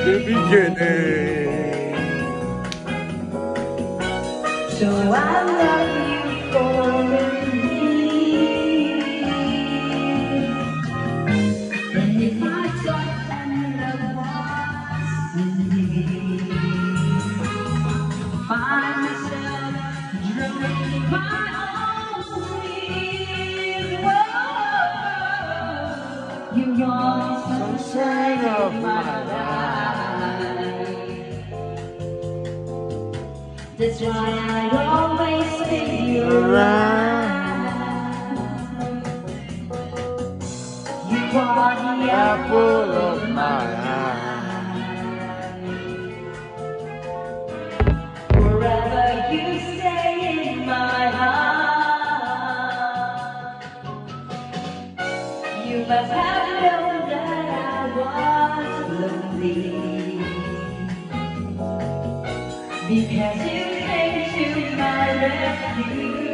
the beginning. So I love you for me. And if I thought that love was me, find myself drawing my own sleeve. You want sunshine of my life. That's why I always stay around. You are the apple of my eye. Forever you stay in my heart. You must have known that I was lonely, because you came to my rescue.